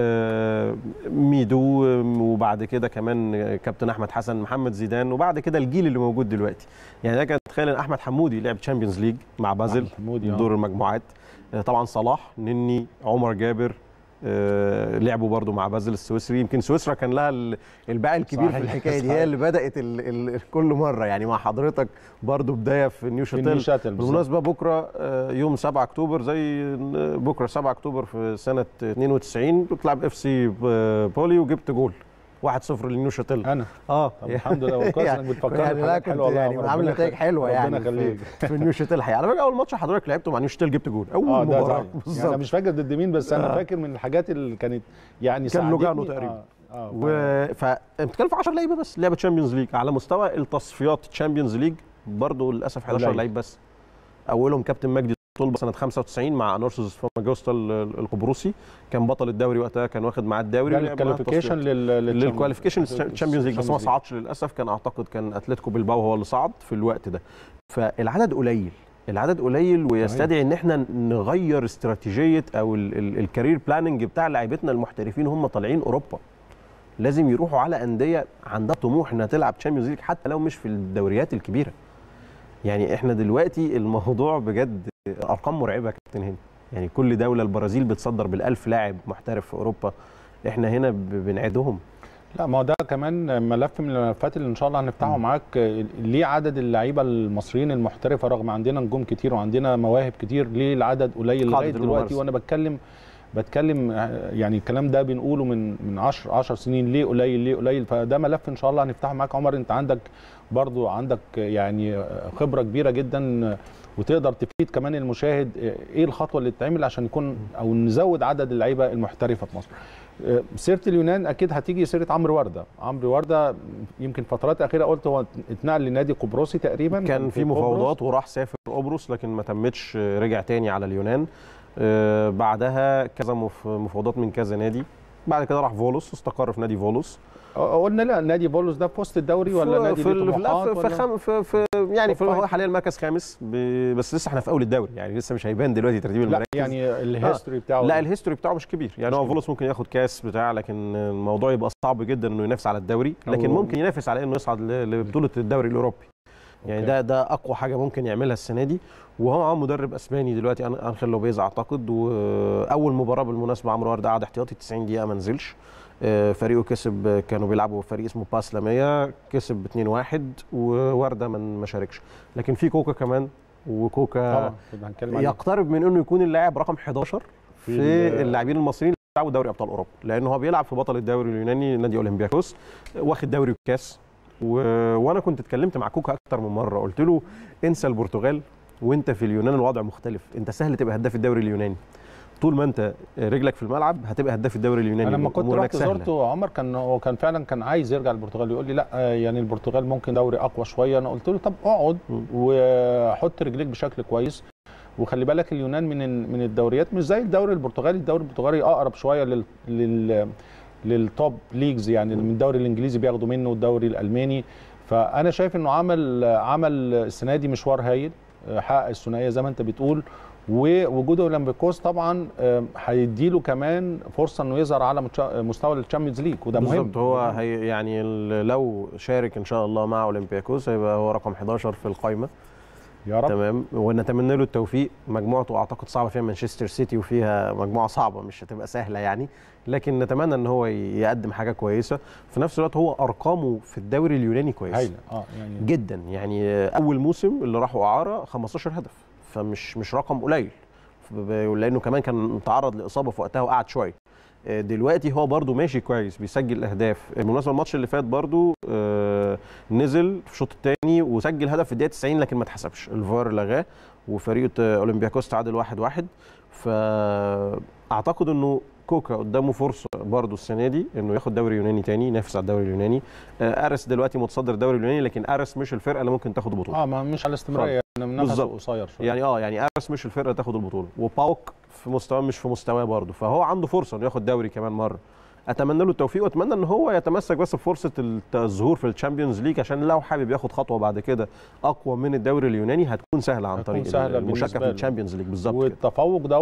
[SPEAKER 2] آه ميدو، وبعد كده كمان كابتن احمد حسن، محمد زيدان، وبعد كده الجيل اللي موجود دلوقتي. يعني ده كان تخيل ان احمد حمودي لعب تشامبيونز ليج مع بازل دور المجموعات، آه طبعا صلاح، نني، عمر جابر، آه لعبوا برضو مع بازل السويسري. يمكن سويسرا كان لها الباقي الكبير صحيح. في الحكايه دي هي اللي بدات ال ال كل مره، يعني مع حضرتك برضو بدايه في نيو شاتل. بالمناسبه بكره آه يوم سبعة اكتوبر، زي بكره سبعة اكتوبر في سنه اثنين وتسعين بتلعب اف سي بولي وجبت جول واحد صفر لنيو شاتل.
[SPEAKER 1] انا
[SPEAKER 2] اه
[SPEAKER 1] الحمد لله كويس انك بتفكر
[SPEAKER 2] يعني لا كنت يعني عامل نتائج حلوه يعني في, في نيو شاتل الحقيقه. على فكره اول ماتش حضرتك لعبته مع نيو شاتل جبت جول اول آه مباراه بالظبط.
[SPEAKER 1] يعني انا مش فاكر ضد مين، بس انا آه. فاكر من الحاجات اللي كانت يعني
[SPEAKER 2] كان لوجانو تقريبا. اه, آه و... فبتتكلم في عشرة لعيبه بس لعبه تشامبيونز ليج. على مستوى التصفيات تشامبيونز ليج برضه للاسف حداشر لعيب بس، اولهم كابتن مجدي طلبه سنه خمسة وتسعين مع انورسوس فاماجوستا القبرصي، كان بطل الدوري وقتها، كان واخد معاه الدوري
[SPEAKER 1] للكواليفيكيشن
[SPEAKER 2] للكواليفيكيشن تشامبيونز ليج، بس ما صعدش للاسف. كان اعتقد كان اتلتيكو بلباو هو اللي صعد في الوقت ده. فالعدد قليل، العدد قليل ويستدعي ان احنا نغير استراتيجيه او الكارير بلاننج بتاع لاعيبتنا المحترفين هم طالعين اوروبا. لازم يروحوا على انديه عندها طموح انها تلعب تشامبيونز ليج حتى لو مش في الدوريات الكبيره. يعني احنا دلوقتي الموضوع بجد ارقام مرعبه يا كابتن هاني. يعني كل دوله، البرازيل بتصدر بالألف لاعب محترف في اوروبا، احنا هنا بنعدهم.
[SPEAKER 1] لا ما هو ده كمان ملف من الملفات اللي ان شاء الله هنفتحه معاك. ليه عدد اللعيبه المصريين المحترفه رغم عندنا نجوم كتير وعندنا مواهب كتير، ليه العدد قليل لغايه دلوقتي؟ وانا بتكلم بتكلم يعني الكلام ده بنقوله من من عشر عشر سنين، ليه قليل ليه قليل؟ فده ملف ان شاء الله هنفتحه معاك عمر. انت عندك برضو عندك يعني خبره كبيره جدا وتقدر تفيد كمان المشاهد ايه الخطوه اللي تتعمل عشان يكون او نزود عدد اللعيبه المحترفه في مصر. سيره اليونان اكيد هتيجي سيره عمرو ورده. عمرو ورده يمكن فترات اخيره قلت هو اتنقل لنادي قبرصي تقريبا،
[SPEAKER 2] كان في مفاوضات وراح سافر قبرص لكن ما تمتش، رجع تاني على اليونان. آه بعدها كذا مفاوضات من كذا نادي، بعد كده راح فولوس، استقر في نادي فولوس.
[SPEAKER 1] قلنا لا نادي فولوس ده في وسط الدوري ولا نادي
[SPEAKER 2] في
[SPEAKER 1] طموحات
[SPEAKER 2] في, في, خم في, في يعني في هو حاليا مركز خامس، بس لسه احنا في اول الدوري يعني لسه مش هيبان دلوقتي ترتيب المراكز.
[SPEAKER 1] لا يعني الهيستوري بتاعه
[SPEAKER 2] لا الهيستوري بتاعه مش كبير يعني، هو فولوس ممكن ياخد كاس بتاع، لكن الموضوع يبقى صعب جدا انه ينافس على الدوري، لكن ممكن ينافس على انه يصعد لبطوله الدوري الاوروبي. يعني ده ده اقوى حاجه ممكن يعملها السنه دي، وهو معاه مدرب اسباني دلوقتي انخيل لوبيز اعتقد. واول مباراه بالمناسبه عمرو ورده قعد احتياطي تسعين دقيقه ما نزلش. فريقه كسب، كانوا بيلعبوا فريق اسمه باس لاميا، كسب اتنين واحد وورده من ما شاركش. لكن في كوكا كمان، وكوكا يقترب من انه يكون اللاعب رقم حداشر في, في اللاعبين المصريين اللي بيلعبوا دوري ابطال اوروبا، لانه هو بيلعب في بطل الدوري اليوناني نادي اولمبياكوس، واخد دوري وكاس. و... وانا كنت اتكلمت مع كوكا اكتر من مره، قلت له انسى البرتغال وانت في اليونان الوضع مختلف، انت سهل تبقى هداف الدوري اليوناني طول ما انت رجلك في الملعب هتبقى هداف الدوري اليوناني.
[SPEAKER 1] انا لما كنت رحت زرته عمر كان هو كان فعلا كان عايز يرجع البرتغال، يقول لي لا يعني البرتغال ممكن دوري اقوى شويه. انا قلت له طب اقعد وحط رجليك بشكل كويس، وخلي بالك اليونان من من الدوريات مش زي الدوري البرتغالي، الدوري البرتغالي اقرب شويه لل, لل... للتوب ليجز يعني، من الدوري الانجليزي بياخدوا منه والدوري الالماني. فانا شايف انه عمل عمل السنه دي مشوار هايل، حقق الثنائيه زي ما انت بتقول، ووجوده اولمبيكوس طبعا هيديله كمان فرصه انه يظهر على مستوى الشامبيونز ليج، وده مهم
[SPEAKER 2] بالظبط. هو هي يعني لو شارك ان شاء الله مع اولمبيكوس هيبقى هو رقم حداشر في القائمه
[SPEAKER 1] يا رب.
[SPEAKER 2] تمام، ونتمنى له التوفيق. مجموعته اعتقد صعبه، فيها مانشستر سيتي وفيها مجموعه صعبه مش هتبقى سهله يعني، لكن نتمنى ان هو يقدم حاجه كويسه. في نفس الوقت هو ارقامه في الدوري اليوناني كويسه
[SPEAKER 1] اه يعني
[SPEAKER 2] جدا يعني، اول موسم اللي راحوا اعاره خمستاشر هدف، فمش مش رقم قليل، لانه كمان كان تعرض لاصابه في وقتها وقعد شويه. دلوقتي هو برده ماشي كويس، بيسجل اهداف. بالمناسبه الماتش اللي فات برده نزل في الشوط الثاني وسجل هدف في الدقيقه تسعين لكن ما اتحسبش، الفار لغاه وفريق اولمبياكوس تعادل واحد واحد. فاعتقد انه كوكا قدامه فرصه برده السنه دي انه ياخد دوري يوناني تاني، ينافس على الدوري اليوناني. ارس دلوقتي متصدر الدوري اليوناني، لكن ارس مش الفرقه اللي ممكن تاخد البطوله.
[SPEAKER 1] اه ما مش على استمراريه يعني، نفسه قصير شويه
[SPEAKER 2] يعني. اه يعني ارس مش الفرقه اللي تاخد البطوله، وباوك في مستواه مش في مستواه برده، فهو عنده فرصه انه ياخد دوري كمان مره. اتمنى له التوفيق، واتمنى ان هو يتمسك بس بفرصه الظهور في الشامبيونز ليج، عشان لو حابب ياخد خطوه بعد كده اقوى من الدوري اليوناني هتكون سهله عن طريق المشاركه في الشامبيونز ليج. بالظبط.
[SPEAKER 1] والتفوق ده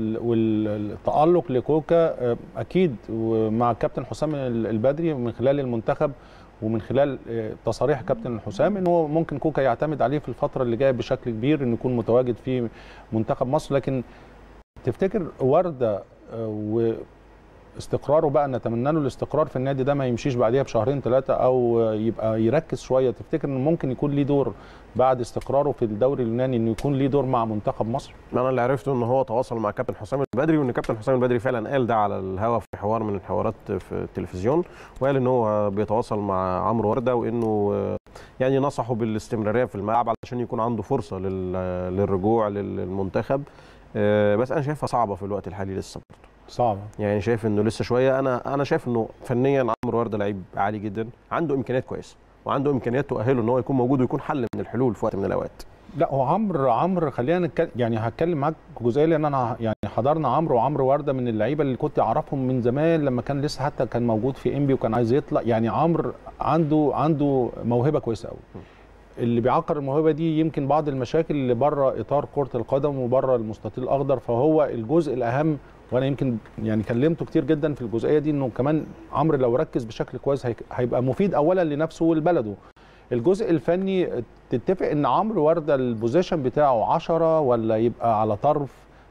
[SPEAKER 1] والتالق لكوكا اكيد مع الكابتن حسام البدري من خلال المنتخب ومن خلال تصاريح كابتن حسام انه ممكن كوكا يعتمد عليه في الفتره اللي جايه بشكل كبير، انه يكون متواجد في منتخب مصر. لكن تفتكر ورده و استقراره بقى، نتمنى له الاستقرار في النادي ده، ما يمشيش بعديها بشهرين ثلاثه او يبقى يركز شويه، تفتكر انه ممكن يكون ليه دور بعد استقراره في الدوري اليوناني انه يكون ليه دور مع منتخب مصر؟
[SPEAKER 2] انا اللي عرفته ان هو تواصل مع كابتن حسام البدري، وان كابتن حسام البدري فعلا قال ده على الهواء في حوار من الحوارات في التلفزيون، وقال ان هو بيتواصل مع عمرو ورده وانه يعني نصحه بالاستمراريه في الملعب علشان يكون عنده فرصه للرجوع للمنتخب. بس انا شايفها صعبه في الوقت الحالي لسه برضه
[SPEAKER 1] صعبه
[SPEAKER 2] يعني، شايف انه لسه شويه. انا انا شايف انه فنيا عمرو ورده لعيب عالي جدا، عنده امكانيات كويسه وعنده امكانيات تؤهله ان هو يكون موجود ويكون حل من الحلول في وقت من الاوقات.
[SPEAKER 1] لا هو عمرو عمرو خلينا نتكلم يعني، هتكلم معاك جزئيه لان انا يعني حضرنا عمرو وعمرو ورده من اللعيبه اللي كنت اعرفهم من زمان لما كان لسه حتى كان موجود في انبي وكان عايز يطلع يعني. عمرو عنده عنده موهبه كويسه قوي. اللي بيعقر الموهبه دي يمكن بعض المشاكل اللي بره اطار كره القدم وبره المستطيل الاخضر، فهو الجزء الاهم. وانا يمكن يعني كلمته كتير جدا في الجزئيه دي، انه كمان عمرو لو ركز بشكل كويس هيبقى مفيد اولا لنفسه ولبلده. الجزء الفني تتفق ان عمرو ورده البوزيشن بتاعه عشرة ولا يبقى على طرف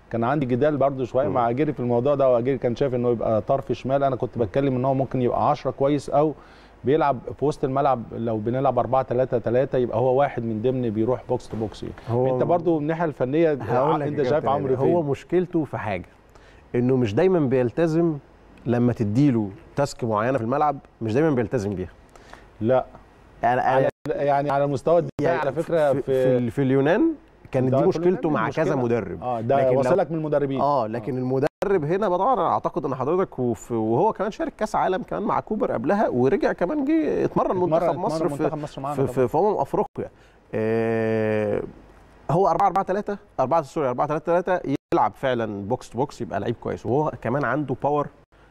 [SPEAKER 1] كان عندي جدال برده شويه مع اجيري في الموضوع ده، واجيري كان شايف انه يبقى طرف شمال، انا كنت بتكلم ان هو ممكن يبقى عشرة كويس، او بيلعب في وسط الملعب لو بنلعب أربعة ثلاثة ثلاثة يبقى هو واحد من ضمن بيروح بوكس تو بوكس. انت برضو من الناحيه الفنيه انت شايف عمرو فين؟
[SPEAKER 2] هو مشكلته في حاجه انه مش دايما بيلتزم لما تديله تاسك معينه في الملعب، مش دايما بيلتزم بيها.
[SPEAKER 1] لا
[SPEAKER 2] يعني
[SPEAKER 1] على يعني على مستوى الدفاع يعني على فكره
[SPEAKER 2] في في, في, في اليونان كانت دي مشكلته مع
[SPEAKER 1] مشكلة.
[SPEAKER 2] كذا مدرب.
[SPEAKER 1] اه ده وصلك من المدربين.
[SPEAKER 2] اه لكن آه. المدرب هنا طبعا اعتقد ان حضرتك وهو كمان شارك كاس عالم كمان مع كوبر قبلها، ورجع كمان جه اتمرن منتخب مصر في في, في, في امم افريقيا. آه هو أربعة أربعة ثلاثة أربعة سوري أربعة ثلاثة ثلاثة يلعب فعلا بوكس تو بوكس، يبقى لعيب كويس، وهو كمان عنده باور.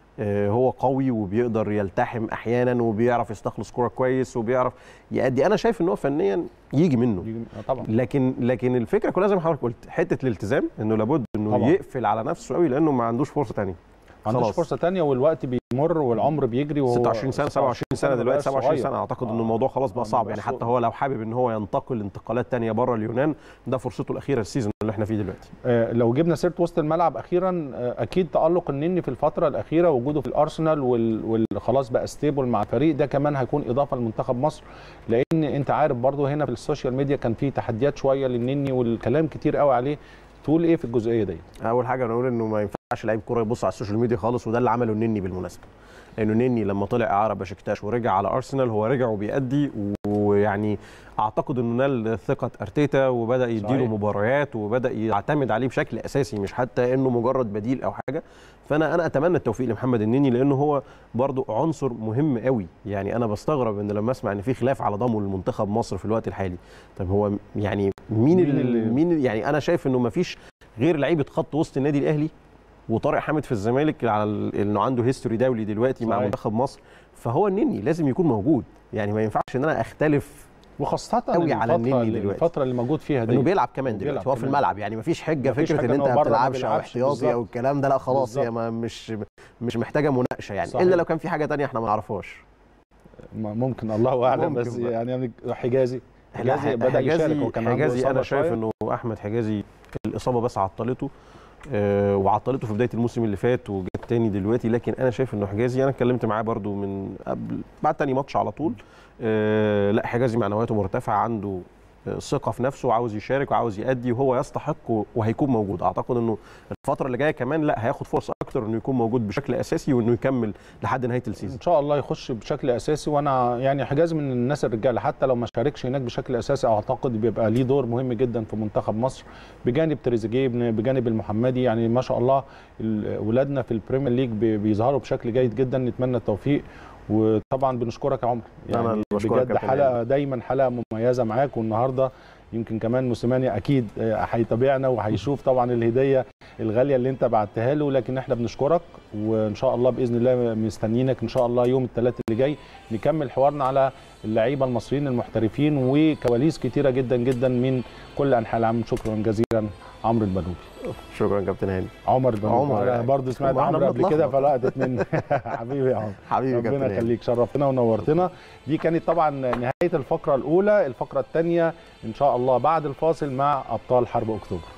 [SPEAKER 2] هو قوي وبيقدر يلتحم احيانا وبيعرف يستخلص كوره كويس وبيعرف يأدي. انا شايف ان هو فنيا يجي منه
[SPEAKER 1] يجي طبعا،
[SPEAKER 2] لكن لكن الفكره كلها زي ما حضرتك قلت حته الالتزام، انه لابد انه طبعا يقفل على نفسه قوي لانه ما عندوش فرصه ثانيه،
[SPEAKER 1] ما عندوش فرصه ثانيه، والوقت بيمر والعمر بيجري، وهو
[SPEAKER 2] ستة وعشرين سنة سبعة وعشرين سنة دلوقتي، سبعة وعشرين سنة اعتقد آه. ان الموضوع خلاص بقى صعب يعني. حتى هو لو حابب ان هو ينتقل انتقالات ثانيه بره اليونان، ده فرصته الاخيره السيزون اللي احنا فيه دلوقتي.
[SPEAKER 1] آه لو جبنا سيره وسط الملعب اخيرا، آه اكيد تالق النني في الفتره الاخيره، وجوده في الارسنال وخلاص بقى ستيبل مع الفريق ده، كمان هيكون اضافه لمنتخب مصر، لان انت عارف برضو هنا في السوشيال ميديا كان في تحديات شويه للنني والكلام كتير قوي عليه. تقول ايه في الجزئيه دي؟
[SPEAKER 2] اول حاجه نقول انه ما ينفعش لعيب كوره يبص على السوشيال ميديا خالص، وده اللي عمله النني بالمناسبه، لانه النني لما طلع اعاره بشكتاش ورجع على ارسنال هو رجع وبيأدي، ويعني اعتقد انه نال ثقه ارتيتا وبدا يديله مباريات وبدا يعتمد عليه بشكل اساسي، مش حتى انه مجرد بديل او حاجه. فانا انا اتمنى التوفيق لمحمد النني، لانه هو برضو عنصر مهم قوي. يعني انا بستغرب ان لما اسمع ان في خلاف على ضمه لمنتخب مصر في الوقت الحالي. طب هو يعني مين اللي مين يعني انا شايف انه ما فيش غير لعيبه خط وسط النادي الاهلي وطارق حامد في الزمالك، على انه عنده هيستوري دولي دلوقتي صحيح. مع منتخب مصر، فهو النني لازم يكون موجود. يعني ما ينفعش ان انا اختلف
[SPEAKER 1] وخاصه
[SPEAKER 2] قوي على النني دلوقتي،
[SPEAKER 1] الفتره اللي موجود فيها دي
[SPEAKER 2] انه بيلعب كمان دلوقتي، هو في الملعب. يعني ما فيش حجه فكره ان انت ما بتلعبش او احتياطي او الكلام ده، لا خلاص، هي مش مش محتاجه مناقشه يعني صحيح. الا لو كان في حاجه ثانيه احنا ما نعرفهاش،
[SPEAKER 1] ممكن الله اعلم. بس يعني حجازي حجازي بدا يشارك، وكان
[SPEAKER 2] حجازي انا شايف انه احمد حجازي الاصابه بس عطلته، أه وعطلته في بدايه الموسم اللي فات وجت تاني دلوقتي. لكن انا شايف انه حجازي، انا اتكلمت معاه برده من قبل بعد تاني ماتش على طول، أه لا حجازي معنوياته مرتفعه، عنده ثقه في نفسه وعاوز يشارك وعاوز يأدي، وهو يستحق وهيكون موجود. اعتقد انه الفتره اللي جايه كمان لا هياخد فرصه اكتر انه يكون موجود بشكل اساسي، وانه يكمل لحد نهايه السيزون
[SPEAKER 1] ان شاء الله، يخش بشكل اساسي. وانا يعني حجازي من الناس الرجاله، حتى لو ما شاركش هناك بشكل اساسي اعتقد بيبقى ليه دور مهم جدا في منتخب مصر، بجانب تريزيجيه بجانب المحمدي. يعني ما شاء الله اولادنا في البريمير ليج بيظهروا بشكل جيد جدا، نتمنى التوفيق. وطبعا بنشكرك يا عمرو، يعني بجد حلقه دايما حلقه مميزه معاك، والنهارده يمكن كمان موسيماني اكيد هيتابعنا وهيشوف طبعا الهديه الغاليه اللي انت بعتها له. لكن احنا بنشكرك، وان شاء الله باذن الله مستنيينك ان شاء الله يوم الثلاث اللي جاي نكمل حوارنا على اللعيبه المصريين المحترفين وكواليس كتيره جدا جدا من كل انحاء العالم. شكرا جزيلا عمرو البنوبي.
[SPEAKER 2] شكرا كابتن هاني.
[SPEAKER 1] عمر البنوبي، انا برضه سمعت عمرو قبل كده فلقطت مني. حبيبي يا عمرو،
[SPEAKER 2] حبيبي
[SPEAKER 1] ربنا يخليك، شرفتنا ونورتنا. دي كانت طبعا نهايه الفقره الاولى. الفقره الثانيه ان شاء الله بعد الفاصل مع ابطال حرب اكتوبر.